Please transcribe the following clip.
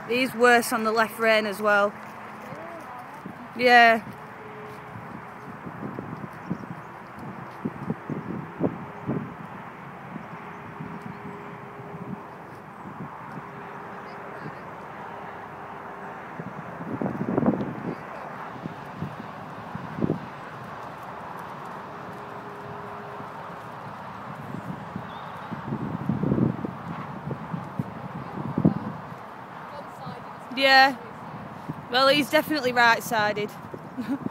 He's worse on the left rein as well. Yeah. Yeah. Well, he's definitely right-sided.